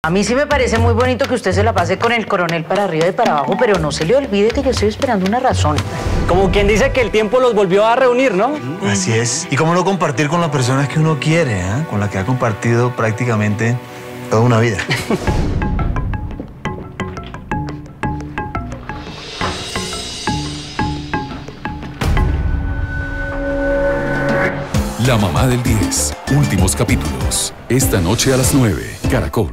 A mí sí me parece muy bonito que usted se la pase con el coronel para arriba y para abajo, pero no se le olvide que yo estoy esperando una razón. Como quien dice que el tiempo los volvió a reunir, ¿no? Así es. Y cómo no compartir con las personas que uno quiere, ¿eh? Con las que ha compartido prácticamente toda una vida. La mamá del 10. Últimos capítulos. Esta noche a las 9. Caracol.